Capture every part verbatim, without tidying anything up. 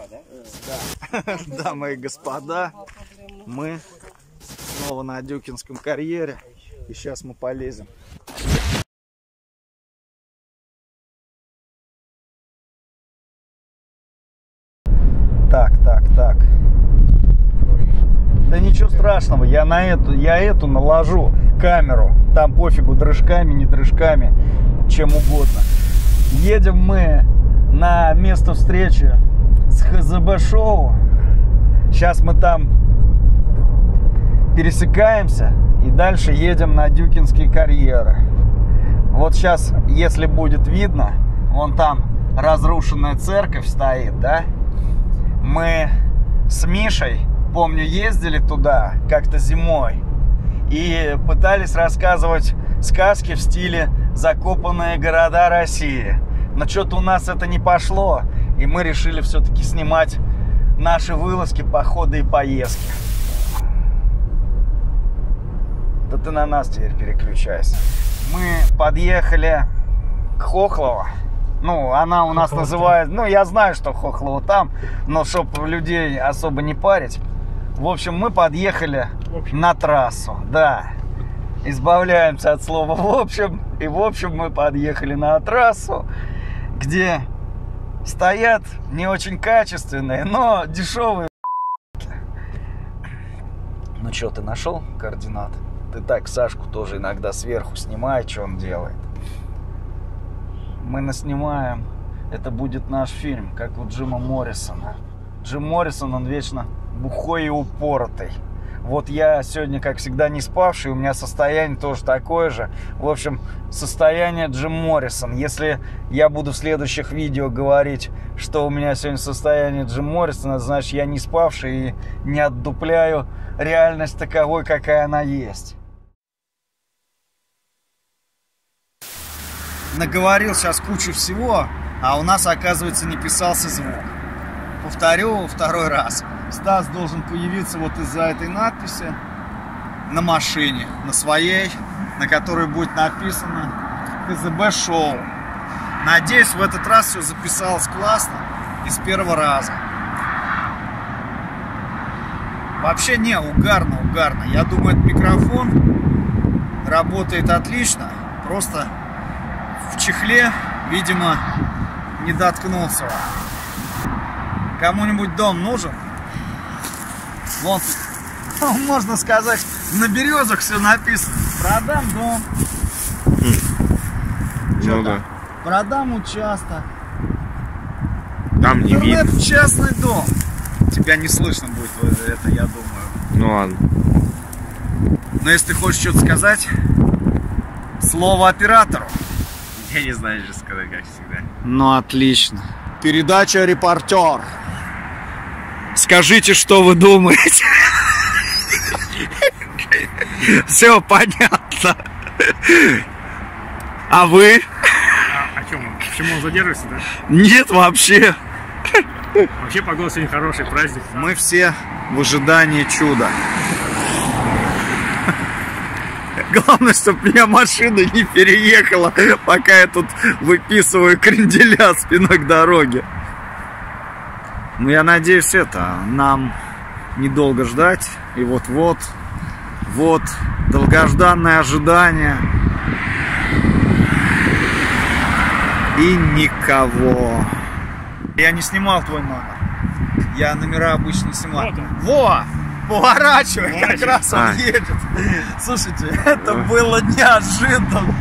Да, дамы и господа, мы снова на Дюкинском карьере, и сейчас мы полезем. Так, так, так. Да ничего страшного, я на эту, я эту наложу камеру. Там пофигу, дрыжками, не дрыжками, чем угодно. Едем мы на место встречи с ХЗБ-шоу. Сейчас мы там пересекаемся и дальше едем на Дюкинские карьеры. Вот сейчас, если будет видно, вон там разрушенная церковь стоит, да? Мы с Мишей, помню, ездили туда как-то зимой и пытались рассказывать сказки в стиле «Закопанные города России». Но что-то у нас это не пошло, и мы решили все-таки снимать наши вылазки, походы и поездки. Да ты на нас теперь переключайся. Мы подъехали к Хохлово. Ну, она у нас Хохлово называет... Там. Ну, я знаю, что Хохлово там, но чтобы людей особо не парить. В общем, мы подъехали на трассу, да. Избавляемся от слова «в общем». И в общем мы подъехали на трассу, где стоят не очень качественные, но дешевые. Ну что, ты нашел координаты? Ты так Сашку тоже иногда сверху снимай, что он делает. Мы наснимаем. Это будет наш фильм, как у Джима Моррисона. Джим Моррисон, он вечно бухой и упоротый. Вот я сегодня, как всегда, не спавший, у меня состояние тоже такое же. В общем, состояние Джим Моррисон. Если я буду в следующих видео говорить, что у меня сегодня состояние Джим Моррисона, значит, я не спавший и не отдупляю реальность таковой, какая она есть. Наговорил сейчас кучу всего, а у нас, оказывается, не писался звук. Повторю второй раз. Стас должен появиться вот из-за этой надписи на машине, на своей, на которой будет написано ХЗБ-шоу. Надеюсь, в этот раз все записалось классно и с первого раза. Вообще не, угарно, угарно. Я думаю, этот микрофон работает отлично. Просто в чехле, видимо, не доткнулся. Кому-нибудь дом нужен? Вон тут, можно сказать, на березах все написано. Продам дом. Ну да. Продам участок. Там не видно. Это частный дом. Тебя не слышно будет это, я думаю. Ну ладно. Но если ты хочешь что-то сказать, слово оператору. Я не знаю, что сказать, как всегда. Ну отлично. Передача «Репортер». Скажите, что вы думаете. Все понятно. А вы? А, о чем он? Почему он задерживается, да? Нет, вообще. Вообще погода сегодня хороший, праздник. Мы все в ожидании чуда. Главное, чтобы меня машина не переехала, пока я тут выписываю кренделя спиной к дороге. Ну, я надеюсь, это нам недолго ждать. И вот-вот, вот, долгожданное ожидание. И никого. Я не снимал твой номер. Я номера обычно снимаю. Вот. Во! Поворачивай, как раз он а. едет. Слушайте, это было неожиданно.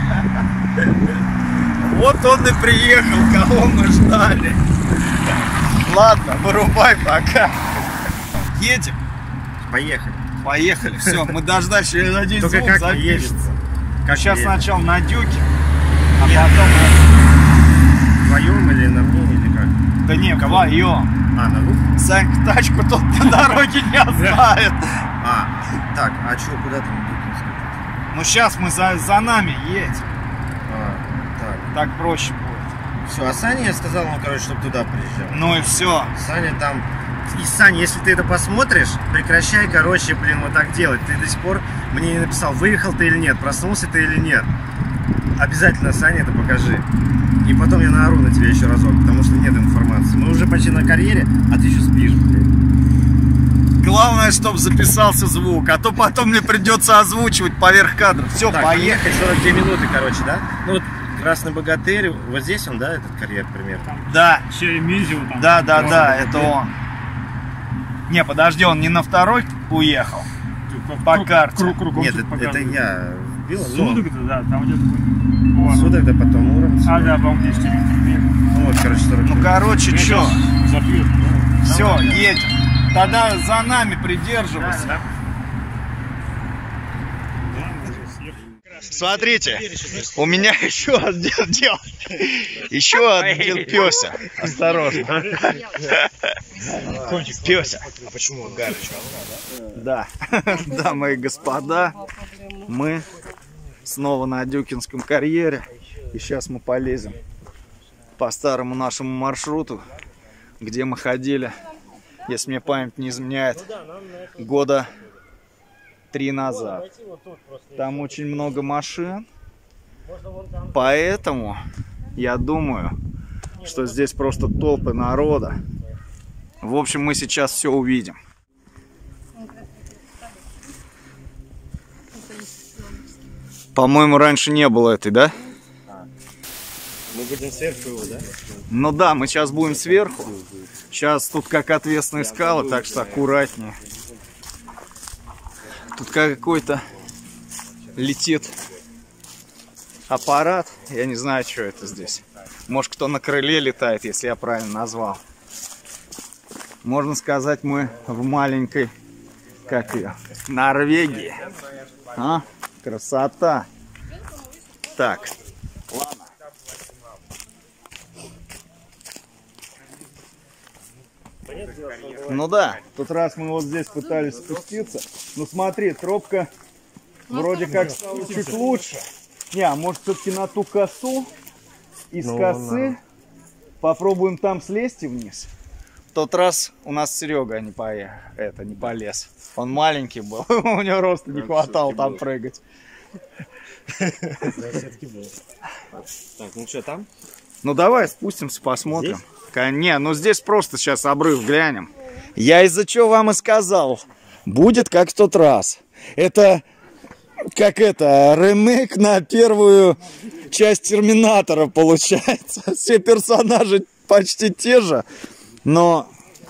Вот он и приехал, кого мы ждали. Ладно, вырубай пока. Едем? Поехали. Поехали, все, мы дождались, я надеюсь, только звук как запишется. Как сейчас едет? Сначала на Дюке, а Нет. потом... Вдвоем или на мне, или как? Да не, вдвоем. А, на двух? Санька тачку тут на дороге не оставит. А, так, а что, куда ты на Дюкинск? Ну сейчас мы за, за нами едем. А, так. Так проще будет. Все, а Саня я сказал ему, короче, чтобы туда приезжал. Ну и все. Саня там... И, Саня, если ты это посмотришь, прекращай, короче, блин, вот так делать. Ты до сих пор мне не написал, выехал ты или нет, проснулся ты или нет. Обязательно, Саня, это покажи. И потом я наору на тебя еще разок, потому что нет информации. Мы уже почти на карьере, а ты еще спишь, блин. Главное, чтобы записался звук, а то потом мне придется озвучивать поверх кадра. Все, Так, поехали. поехать сорок две минуты, короче, да? Ну вот Красный Богатырь, вот здесь он, да, этот карьер примерно? Да, Черемизио там. да, да, Красный да, это Богатырь. он. Не, подожди, он не на второй уехал? Круг- По круг- карте. круг- кругом Нет, тут это, это показывает. я вбил. Судогда, да, там где-то. Вон он. Судогда, потом Муромец. А, да, по-моему, здесь Черемизио. Ну вот, короче, сорок Ну, короче, что? Запьет. Все, едем. Тогда за нами придерживайся. Да. Смотрите, у меня еще один дел. Еще один пёся. Осторожно. Пёся. А почему он гарч? Да, дамы и господа, мы снова на Дюкинском карьере. И сейчас мы полезем по старому нашему маршруту, где мы ходили, если мне память не изменяет, года три назад. Там очень много машин, поэтому я думаю, что здесь просто толпы народа. В общем, мы сейчас все увидим. По-моему, раньше не было этой, да? Мы будем сверху его, да? Ну да, мы сейчас будем сверху. Сейчас тут как отвесные скалы, так что аккуратнее. Тут какой-то летит аппарат. Я не знаю, что это здесь. Может, кто на крыле летает, если я правильно назвал. Можно сказать, мы в маленькой, как ее, Норвегии. А? Красота. Так, ладно. Ну да, в тот раз мы вот здесь пытались спуститься. Ну смотри, тропка вроде как стала чуть лучше. Не, а может все-таки на ту косу? Из Ну, косы попробуем там слезть вниз. В тот раз у нас Серега не, по... это, не полез. Он маленький был, у него роста не хватало там прыгать. Так, ну что, там? Ну давай спустимся, посмотрим. Не, ну здесь просто сейчас обрыв глянем. Я из-за чего вам и сказал. Будет как в тот раз. Это, как это, ремейк на первую часть Терминатора получается. Все персонажи почти те же, но...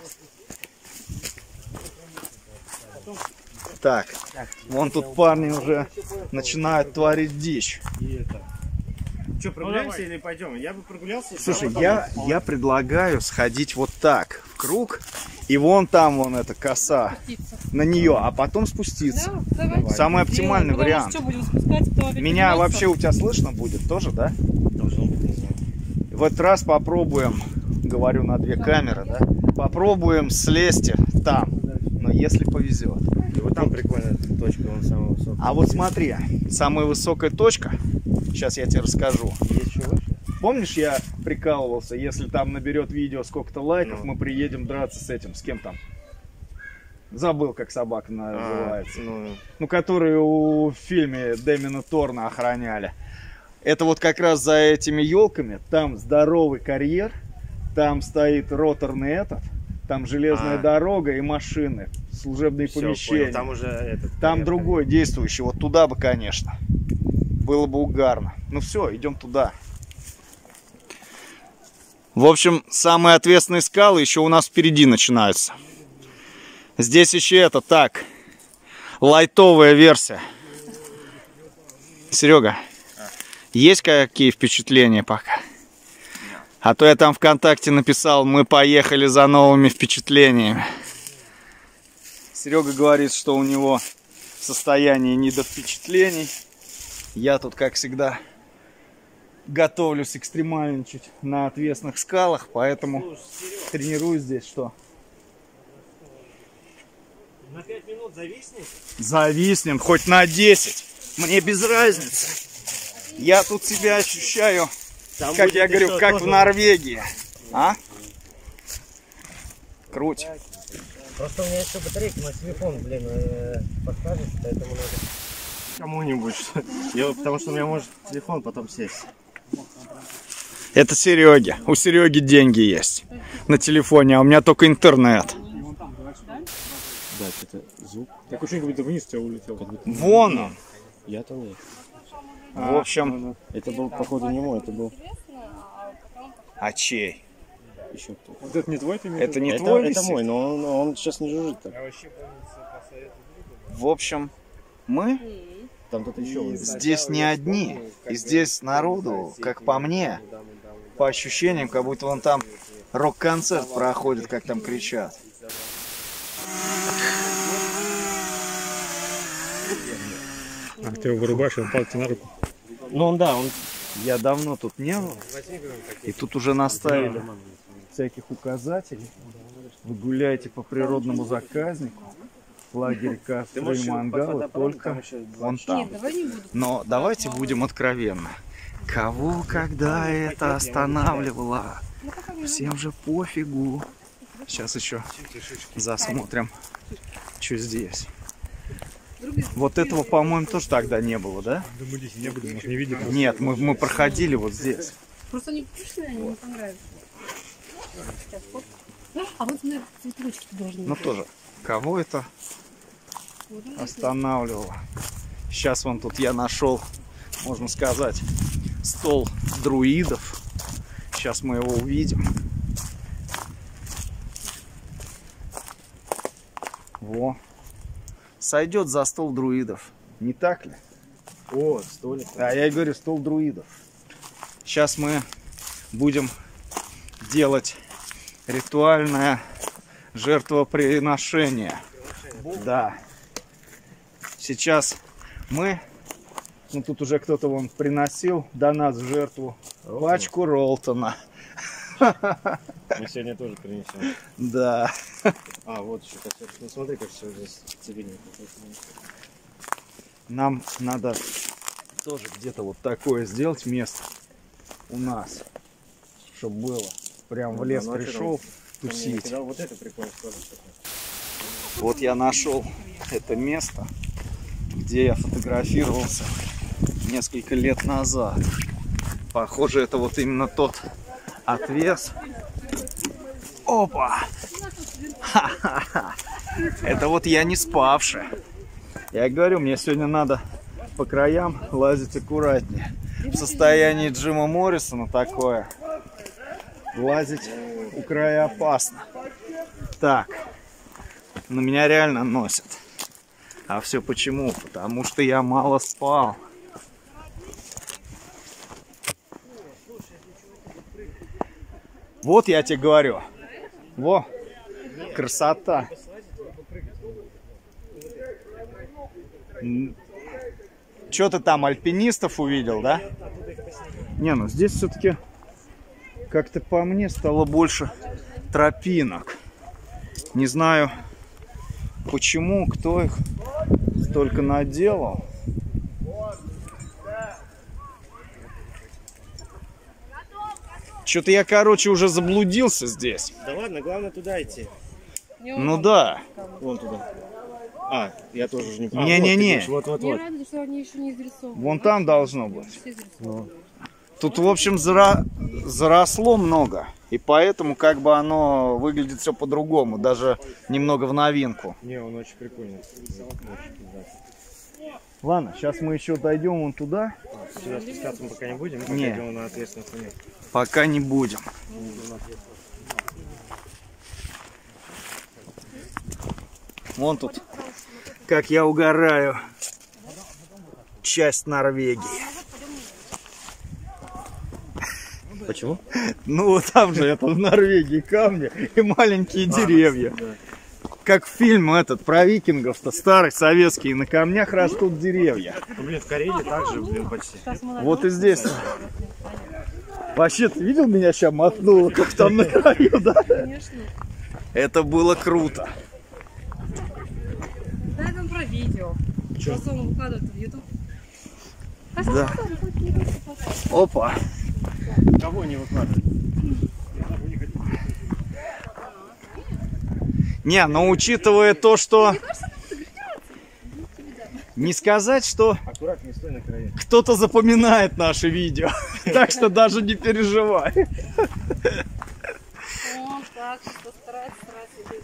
Так, вон тут парни уже начинают творить дичь. Что, прогуляемся или пойдем? Я бы прогулялся. Слушай, я, я предлагаю сходить вот так, в круг, и вон там вон эта коса, на нее, а потом спуститься. Да, давай. Самый оптимальный Потому вариант. что будем спускать, кто опять Меня поднимется? вообще у тебя слышно будет тоже, да? Должен быть, не знаю. В этот раз попробуем, говорю на две камеры, да? Попробуем слезть там, но если повезет. И вот там прикольная точка, он самый высокий. А вот смотри, самая высокая точка, сейчас я тебе расскажу. Есть еще выше? Помнишь, я прикалывался, если там наберет видео сколько-то лайков, Ну. мы приедем драться с этим, с кем там? Забыл, как собака называется. А, ну, Ну, которые у в фильме Дэмина Торна охраняли. Это вот как раз за этими елками, там здоровый карьер, там стоит роторный этот, там железная А. дорога и машины, служебные всё, помещения. понял. Там уже этот. Там поехали. другой действующий, вот туда бы, конечно. Было бы угарно. Ну все, идем туда. В общем, самые ответственные скалы еще у нас впереди начинаются. Здесь еще это так, лайтовая версия. Серега, есть какие впечатления пока? А то я там ВКонтакте написал, мы поехали за новыми впечатлениями. Серега говорит, что у него состояние не до впечатлений. Я тут, как всегда, готовлюсь экстремальничать на отвесных скалах, поэтому тренируюсь здесь что? На пять минут зависнет? Зависнем, хоть на десять. Мне без разницы. Я тут себя ощущаю, Там как будет я говорю, еще как тоже- в Норвегии. А? Круть. Просто у меня еще батарейка на телефон, блин, э, подскажется, поэтому надо кому-нибудь. Я, потому что у меня может телефон потом сесть. Это Сереги. У Сереги деньги есть на телефоне, а у меня только интернет. Да, что-то звук. Так очень как будто вниз у тебя улетел. Как будто... Вон он. Я-то нет. В общем, Это был, походу, не мой, это был... а чей? Еще кто? Вот это не твой, ты имеешь? Это не Это, твой это висит? мой, но он, он сейчас не жужжит так. В общем, мы Там кто-то еще. здесь не одни. И здесь народу, как по мне, по ощущениям, как будто вон там рок-концерт проходит, как там кричат. А, ты его вырубаешь, он падает на руку. Ну, он, да, он... Я давно тут не был, и тут уже наставили всяких указателей. Вы гуляете по природному заказнику, лагерь, костры и мангалы только вон там. Но давайте будем откровенны. Кого когда это останавливало? Всем же пофигу. Сейчас еще засмотрим, что здесь. Вот этого, по-моему, тоже тогда не было, да? Да мы здесь не были, может, не видели. Нет, мы, мы проходили вот здесь. Просто они вкусные, они мне понравились. А вот смотри, цветочки должны Ну быть. тоже, кого это останавливало? Сейчас вон тут я нашел, можно сказать, стол друидов. Сейчас мы его увидим. Во. Сойдет за стол друидов. Не так ли? О, столик. А я и говорю, стол друидов. Сейчас мы будем делать ритуальное жертвоприношение. Да. Сейчас мы, ну тут уже кто-то вон приносил до нас в жертву пачку Ролтона. Мы сегодня тоже принесем. Да. А, вот еще косяк. Ну смотри, как все здесь цивильненько. Нам надо тоже где-то вот такое сделать место у нас, чтобы было. Прям в лес пришел тусить. Вот это прикольно. Вот я нашел это место, где я фотографировался несколько лет назад. Похоже, это вот именно тот отвес. Опа! Ха-ха-ха. Это вот я не спавший. Я говорю, мне сегодня надо по краям лазить аккуратнее. В состоянии Джима Моррисона такое лазить у края опасно. Так, но меня реально носят. А все почему? Потому что я мало спал. Вот я тебе говорю. Во, красота. Что ты там, альпинистов увидел, да? Не, ну здесь все-таки как-то по мне стало больше тропинок. Не знаю, почему, кто их столько наделал. Что-то я, короче, уже заблудился здесь. Да ладно, главное туда идти. Ну да. Вон туда. А, я тоже уже не А, Не-не-не. Вот, вот, Мне вот. радует, что они еще не изрисованы. Вон там должно быть. Все изрисованы. Тут, в общем, зара... заросло много. И поэтому как бы оно выглядит все по-другому. Даже немного в новинку. Не, он очень прикольный. Очень пиздатый. Ладно, сейчас мы еще дойдем вон туда. Сюда спускаться мы пока не будем, мы Не. пока идем на ответственность нет. Пока не будем. Вон тут, как я угораю, часть Норвегии. Почему? Ну вот там же это в Норвегии камни и маленькие деревья. Как фильм этот про викингов-то старый советский, на камнях растут деревья. Ну, блин, в Карелии также, блин, почти. Вот и здесь. Вообще, ты видел, меня сейчас мотнуло, как там на краю, да? Конечно. Это было круто. Да, там про видео. Просто он выкладывает в YouTube. Да. Опа. Кого не выкладывать? Не, но учитывая то, что... Не сказать, что Аккуратнее, стой на на краю. Кто-то запоминает наши видео, так что даже не переживай. Вот так, что старается, старается быть.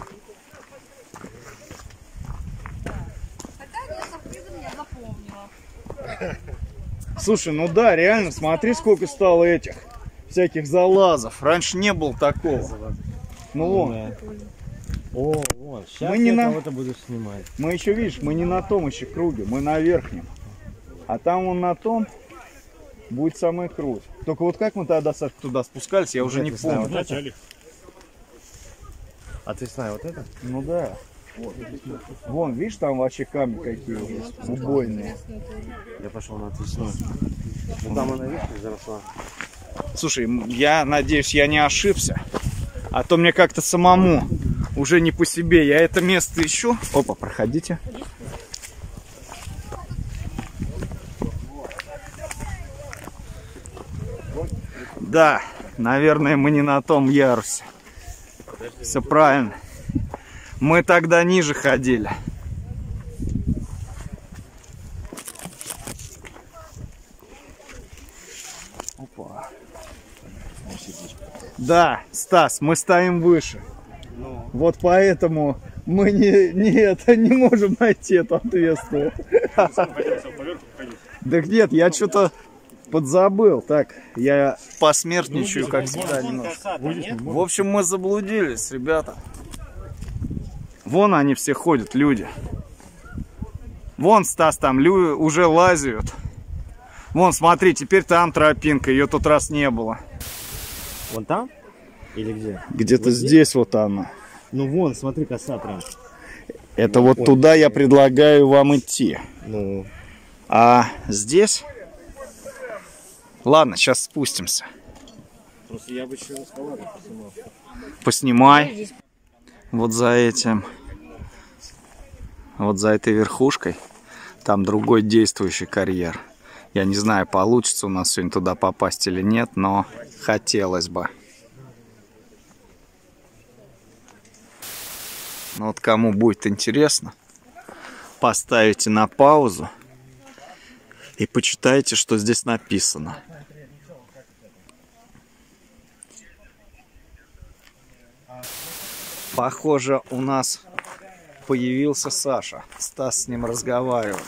Хотя нет, сюрпризом я запомнила. Слушай, ну да, реально, смотри, сколько стало этих всяких залазов. Раньше не было такого. Ну вон. О, вот, сейчас Мы не я на- кого-то буду снимать. Мы еще, видишь, мы не на том еще круге, мы на верхнем. А там вон на том будет самый крут. Только вот как мы тогда, Саш, туда спускались, я уже не не знаю, помню. вот это? А ты знаешь, вот это? Ну да. Вон, видишь, там вообще камни какие уже убойные. Я пошел на отвесную. Ну там она, видишь, заросла. Слушай, м, я надеюсь, я не ошибся. А то мне как-то самому уже не по себе. Я это место ищу. Опа, проходите. Да, наверное, мы не на том ярусе. Все правильно. Мы тогда ниже ходили. Опа. Да, Стас, мы стоим выше. Ну, Вот поэтому мы не, не, это, не можем найти эту ответственную. Да нет, я что-то подзабыл. Так, я посмертничаю, как всегда, немножко. В общем, мы заблудились, ребята. Вон они все ходят, люди. Вон, Стас, там лю- уже лазят. Вон, смотри, теперь там тропинка, ее тут раз не было. вон там? Или где? Где-то здесь вот она. Ну вон, смотри, коса прям. Это вот туда я предлагаю вам идти. Ну, А здесь... Ладно, сейчас спустимся. просто я бы еще эскалатор поснимал. Поснимай. Вот за этим. Вот за этой верхушкой. Там другой действующий карьер. Я не знаю, получится у нас сегодня туда попасть или нет, но хотелось бы. Ну вот кому будет интересно, поставите на паузу и почитайте, что здесь написано. Похоже, у нас появился Саша. Стас с ним разговаривает.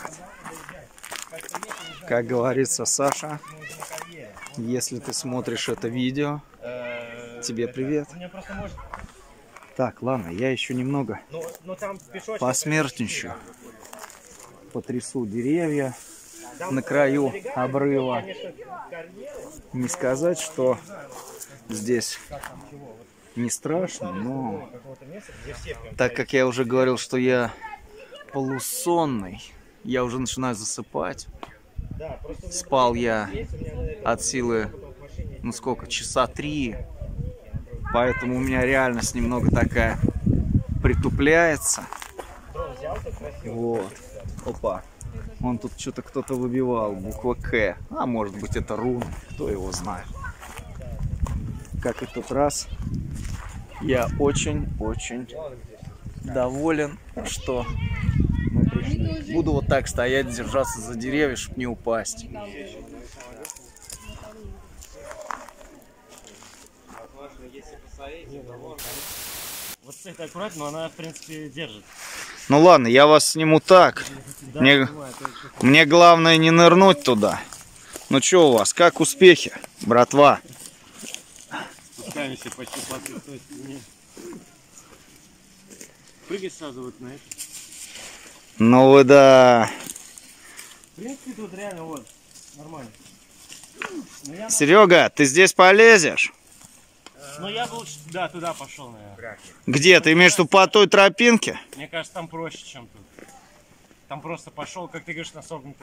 Как говорится, Саша, если ты смотришь это видео, тебе привет. Так, ладно, я еще немного посмертничаю. Потрясу деревья на краю обрыва. Не сказать, что здесь не страшно, но так как я уже говорил, что я полусонный, я уже начинаю засыпать. Спал я от силы, ну сколько, часа три. Поэтому у меня реальность немного такая притупляется. Вот. Опа. Вон тут что-то кто-то выбивал. Буква К. А может быть это рун. Кто его знает. Как и в тот раз. Я очень-очень доволен, что мы пришли. Буду вот так стоять, держаться за деревья, чтобы не упасть. Вот это аккуратно, но она, в принципе, держит. Ну ладно, я вас сниму так. Да, Мне, понимаю, это очень- мне главное не нырнуть туда. Ну что у вас, как успехи, братва? Спускаемся почти по той стене. Прыгай сразу вот на это. Ну вы да. В принципе, тут реально вот, нормально. Но я, Серега, ты здесь полезешь? но я бы лучше, да, туда пошел, наверное. Где? Ты имеешь в виду по той тропинке? Мне кажется, там проще, чем тут. Там просто пошел, как ты говоришь, на согнутых.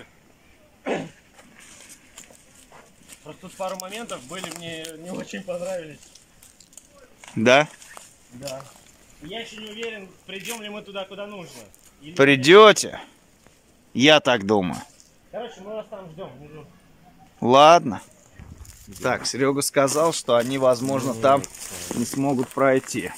Просто тут пару моментов были, мне не очень понравились. Да? Да. Я еще не уверен, придем ли мы туда, куда нужно. Или- Придете? Я так думаю. Короче, мы вас там ждем внизу. Ладно. Так, Серега сказал, что они, возможно, там не смогут пройти.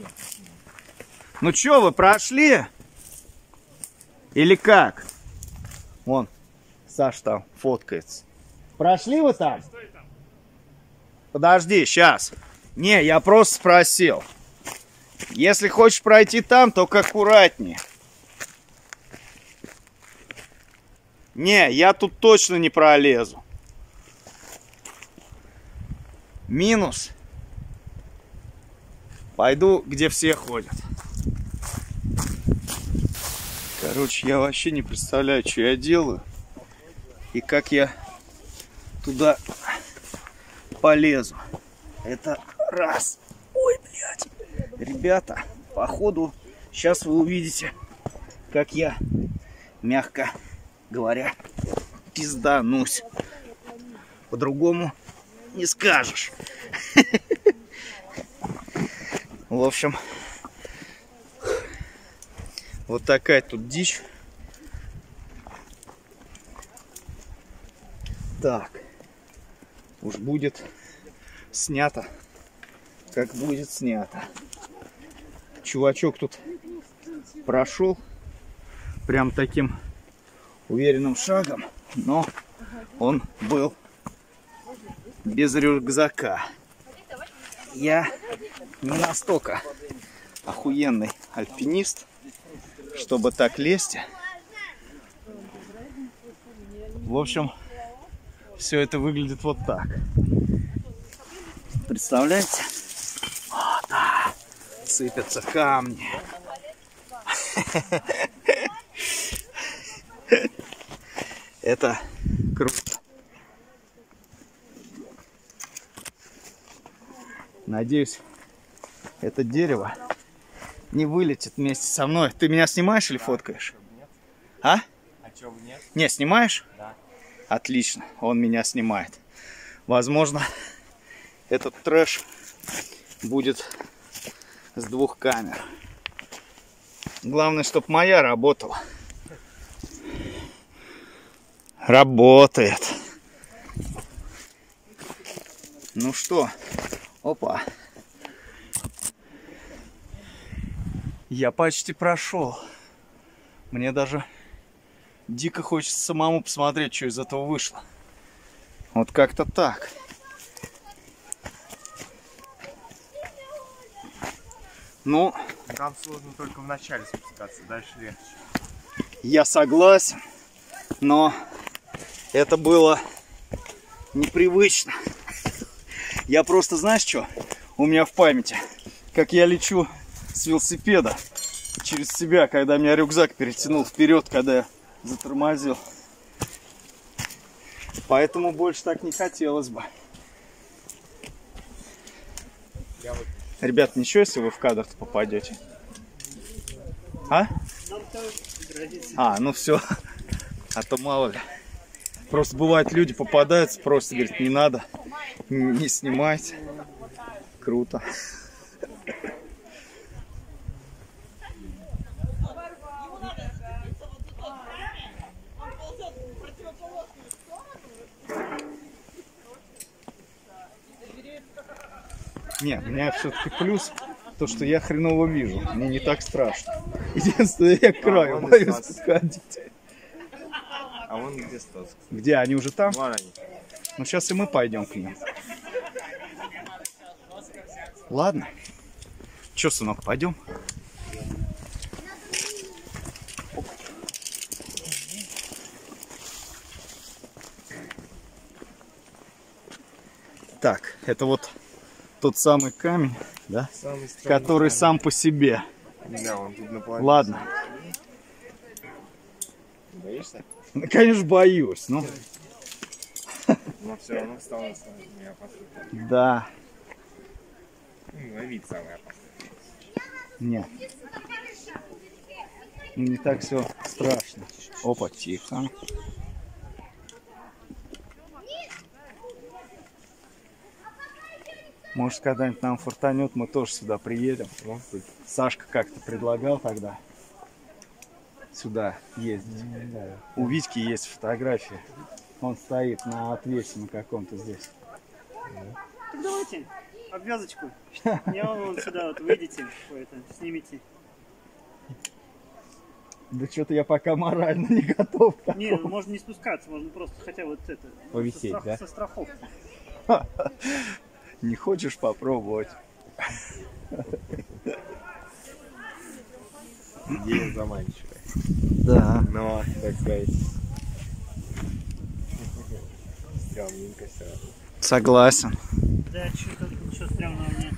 Ну что, вы прошли? Или как? Вон, Саш там фоткается. Прошли вы там? Подожди, сейчас. Не, я просто спросил. Если хочешь пройти там, только аккуратнее. Не, я тут точно не пролезу. Минус. Пойду, где все ходят. Короче, я вообще не представляю, что я делаю. И как я туда полезу. Это раз. Ой, блядь. Ребята, походу, сейчас вы увидите, как я, мягко говоря, пизданусь. По-другому не скажешь. В общем, вот такая тут дичь. Так, уж будет снято, как будет снято. Чувачок тут прошел прям таким уверенным шагом, но он был без рюкзака. Я не настолько охуенный альпинист, чтобы так лезть. В общем, все это выглядит вот так. Представляете? О, да. Сыпятся камни. Это круто. Надеюсь, это дерево не вылетит вместе со мной. Ты меня снимаешь или фоткаешь? А? А чё, нет? Не, снимаешь? Да. Отлично, он меня снимает. Возможно, этот трэш будет с двух камер. Главное, чтобы моя работала. Работает. Ну что, опа. Я почти прошел. Мне даже дико хочется самому посмотреть, что из этого вышло. Вот как-то так. Ну, там сложно только в начале спускаться, дальше легче. Я согласен, но это было непривычно. Я просто, знаешь что, у меня в памяти, как я лечу с велосипеда через себя, когда меня рюкзак перетянул вперед, когда я затормозил. Поэтому больше так не хотелось бы. Ребят, ничего, если вы в кадр-то попадете? А? А, ну все. А то мало ли. Просто бывает, люди попадаются, просто говорят, не надо, не снимайте. Круто. Не, у меня все-таки плюс то, что я хреново вижу. Мне не так страшно. Единственное, я к краю боюсь подходить. А вон где Стас? Где? Они уже там? Вон они. Ну, сейчас и мы пойдем к ним. Ладно. Че, сынок, пойдем? Так, это вот тот самый камень, да? Самый Который камень. сам по себе. Да, он тут наполовину. Ладно. Боишься? Ну, конечно, боюсь, но... Но все равно стало не опасно. Да. Ну, на вид самый опасный. Нет. Не так все страшно. Опа, тихо. Может, когда-нибудь нам фартанет, мы тоже сюда приедем. Сашка как-то предлагал тогда сюда ездить. У Витьки есть фотографии. Он стоит на отвесе на каком-то здесь. Так давайте обвязочку. Я вон сюда вот выйдете, это, снимите. Да что-то я пока морально не готов. Не, ну, можно не спускаться, можно просто хотя вот это. Повисеть, со, страх- да? со страховкой. Не хочешь попробовать? Идея заманчивая. Да. Но, так сказать, стрёмненько все. Согласен. Да, что-то ничего стрёмного нет.